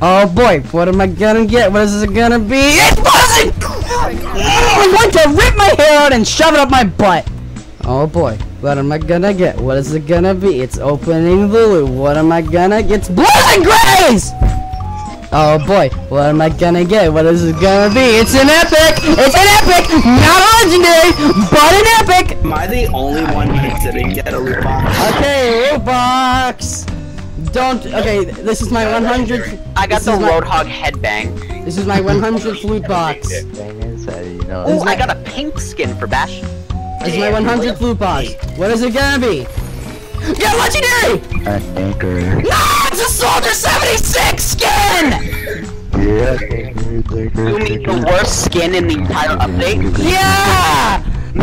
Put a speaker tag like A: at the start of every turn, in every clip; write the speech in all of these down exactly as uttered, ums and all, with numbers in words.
A: Oh boy, what am I gonna get? What is it gonna be? It wasn't! I'm going to rip my hair out and shove it up my butt! Oh boy, what am I gonna get? What is it gonna be? It's opening the loot. What am I gonna get? It's blues and grays! Oh boy, what am I gonna get? What is it gonna be? It's an epic! It's an epic! Not a legendary, but an epic!
B: Am I the only one that didn't get a loot box?
A: Okay, loot box! Don't, okay, this is my one hundredth.
C: I got the Roadhog headbang.
A: This is my one hundredth loot box.
C: Oh, I got a pink skin for Bash.
A: This is my one hundredth loot box. What is it gonna be? Yeah, legendary!
D: An anchor.
A: No, it's a Soldier seventy-six skin!
D: Yeah.
C: You mean the worst skin in the entire update?
A: Yeah!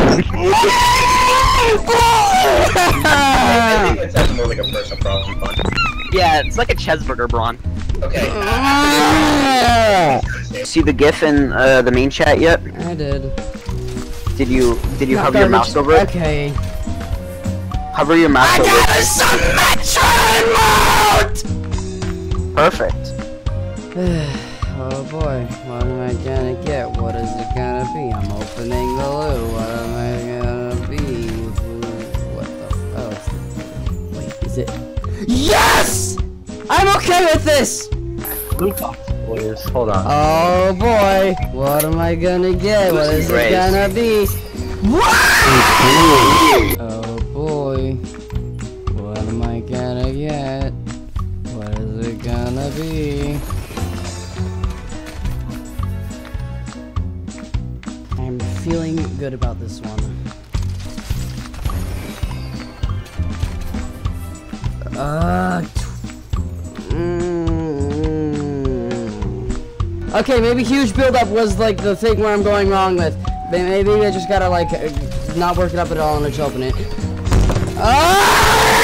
B: I think it's more like a personal problem.
C: Yeah, it's like a cheeseburger, Braun.
B: Okay.
C: See the GIF in uh, the main chat yet?
A: I did.
C: Did you did you
A: Not
C: hover your
A: garbage.
C: mouse over it?
A: Okay.
C: Hover your mouse
A: I
C: over
A: got a Symmetra emote!
C: Perfect.
A: Oh boy, what am I gonna get? What is it gonna be? I'm opening the loot. What am I gonna be? What the? Oh, it's the, wait, is it? Yes! I'm okay with this!
D: Lootbox boys, hold on.
A: Oh boy, what am I gonna get? What is it gonna be? Oh boy, what am I gonna get? What is it gonna be? I'm feeling good about this one. Uh, mm. Okay, maybe huge build-up was like the thing where I'm going wrong with. Maybe I just gotta like not work it up at all and just open it. Ah!